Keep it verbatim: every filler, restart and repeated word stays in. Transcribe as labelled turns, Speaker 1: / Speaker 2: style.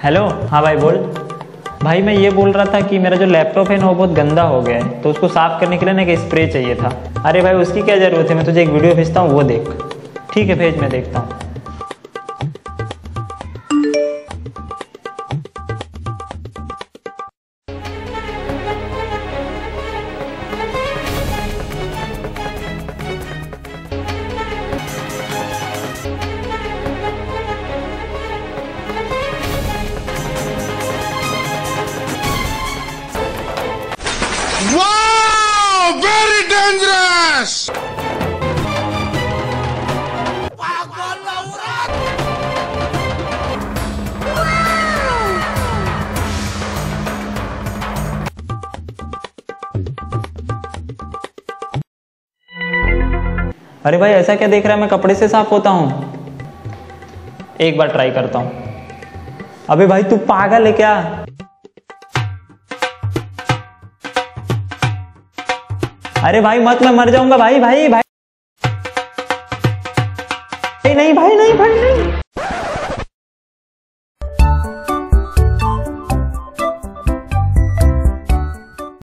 Speaker 1: Hello. हाँ भाई बोल। भाई मैं ये बोल रहा था कि मेरा जो लैपटॉप है ना वो बहुत गंदा हो गया है, तो उसको साफ करने के लिए ना एक स्प्रे चाहिए था। अरे भाई उसकी क्या ज़रूरत है, मैं तुझे एक वीडियो भेजता हूँ, वो देख। ठीक है भेज, मैं देखता हूँ।
Speaker 2: Wow! Very dangerous!
Speaker 1: अरे भाई ऐसा क्या देख रहा है, मैं कपड़े से साफ होता हूँ। एक बार ट्राई करता हूँ। अबे भाई तू पागल है क्या? अरे भाई मत, मैं मर जाऊंगा भाई। भाई भाई नहीं भाई, नहीं भाई, नहीं।